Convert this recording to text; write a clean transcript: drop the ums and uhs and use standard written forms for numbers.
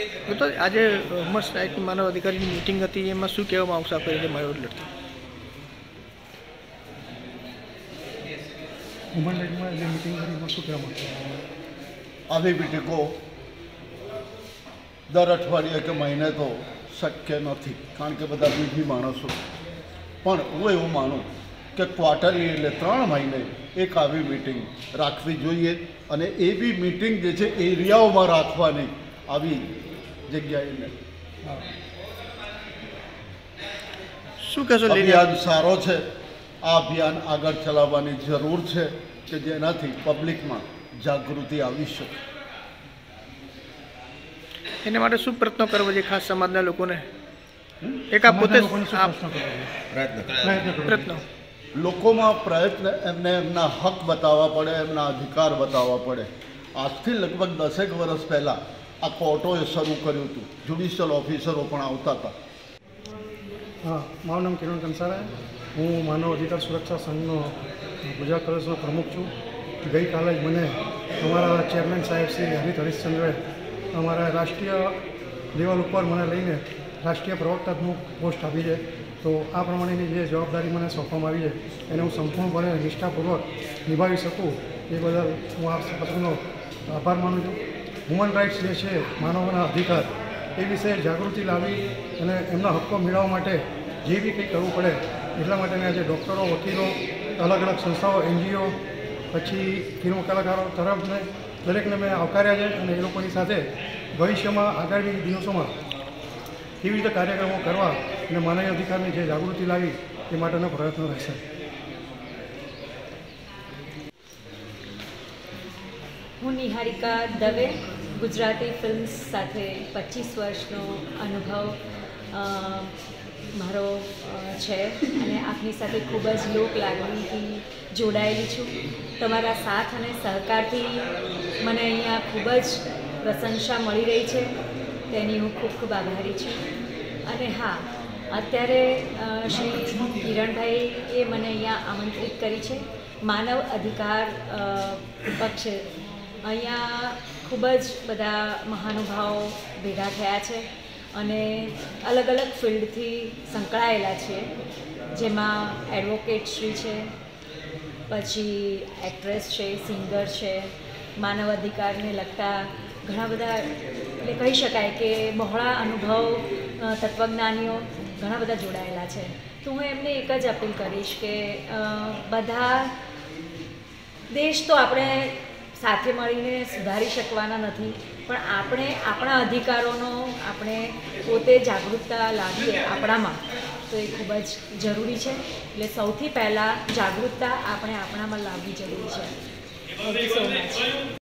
તો આજે અમર સ્ટ્રાઇકની માનવ અધિકારીની મીટિંગ હતી, એમાં શું કહેવામાં આવશે આપણે એટલે મારો લડતો હ્યુમન રાઇટમાં જે મીટિંગ કરી એમાં શું કહેવામાં આવશે? આવી મિટિંગો દર અઠવાડિયે કે મહિને તો શક્ય નથી, કારણ કે બધા બીજી માણસો. પણ હું એવું માનું કે ક્વાર્ટરલી એટલે 3 મહિને એક આવી મિટિંગ રાખવી જોઈએ, અને એ બી મિટિંગ જે છે એરિયાઓમાં રાખવાની, આવી જગ્યાએ નહીં. શું કહેશો? અભિયાન સારો છે, આ અભિયાન આગળ ચલાવવાની જરૂર છે કે જેનાથી પબ્લિકમાં જાગૃતિ આવી શકે. એના માટે શું પ્રયત્નો કરવો જોઈએ ખાસ સમાજના લોકોને? એક આ પોતે પ્રયત્નો લોકોમાં પ્રયત્ન, એમને એમના હક બતાવવા પડે, એમના અધિકાર બતાવવા પડે. આજથી લગભગ 10 વર્ષ પહેલાં આ કોર્ટોએ શરૂ કર્યું હતું, જ્યુડિશિયલ ઓફિસરો પણ આવતા હતા. હા, મારું નામ કિરણ કંસારા, હું માનવ અધિકાર સુરક્ષા સંઘનો ગુજરાત પ્રદેશનો પ્રમુખ છું. ગઈકાલે જ મને અમારા ચેરમેન સાહેબ શ્રી હરિત હરિશ્ચંદ્રે અમારા રાષ્ટ્રીય લેવલ ઉપર મને લઈને રાષ્ટ્રીય પ્રવક્તાનું પોસ્ટ આપી છે. તો આ પ્રમાણેની જે જવાબદારી મને સોંપવામાં આવી છે એને હું સંપૂર્ણપણે નિષ્ઠાપૂર્વક નિભાવી શકું એ બદલ હું આપ સૌનો આભાર માનું છું. હ્યુમન રાઇટ્સ જે છે, માનવના અધિકાર, એ વિશે જાગૃતિ લાવી અને એમના હક્કો મેળવવા માટે જે બી કંઈ કરવું પડે એટલા માટે આજે ડૉક્ટરો, વકીલો, અલગ અલગ સંસ્થાઓ, NGO, પછી ફિલ્મ કલાકારો તરફને દરેકને મેં આવકાર્યા છે, અને એ લોકોની સાથે ભવિષ્યમાં આગામી દિવસોમાં કેવી રીતે કાર્યક્રમો કરવા અને માનવ અધિકારની જે જાગૃતિ લાવી એ માટેનો પ્રયત્ન રહેશે. હું નિહારિકા દવે, ગુજરાતી ફિલ્મ્સ સાથે 25 વર્ષનો અનુભવ મારો છે, અને આપની સાથે ખૂબ જ લોક લાગણીથી જોડાયેલી છું. તમારા સાથ અને સહકારથી મને અહીંયા ખૂબ જ પ્રશંસા મળી રહી છે, તેની હું ખૂબ ખૂબ આભારી છું. અને હા, અત્યારે શ્રી કિરણભાઈએ મને અહીંયા આમંત્રિત કરી છે. માનવ અધિકાર પક્ષે અહીંયા ખૂબ જ બધા મહાનુભાવો ભેગા થયા છે અને અલગ અલગ ફિલ્ડથી સંકળાયેલા છીએ, જેમાં એડવોકેટ શ્રી છે, પછી એક્ટ્રેસ છે, સિંગર છે, માનવ અધિકારને લગતા ઘણા બધા, એટલે કહી શકાય કે બહોળા અનુભવ તત્વજ્ઞાનીઓ ઘણા બધા જોડાયેલા છે. તો હું એમને એક જ અપીલ કરીશ કે બધા દેશ તો આપણે સાથે મળીને સુધારી શકવાના નથી, પણ આપણે આપણા અધિકારોનો આપણે પોતે જાગૃતતા લાવીએ આપણામાં, તો એ ખૂબ જ જરૂરી છે. એટલે સૌથી પહેલાં જાગૃતતા આપણે આપણામાં લાવવી જરૂરી છે. Thank you so much.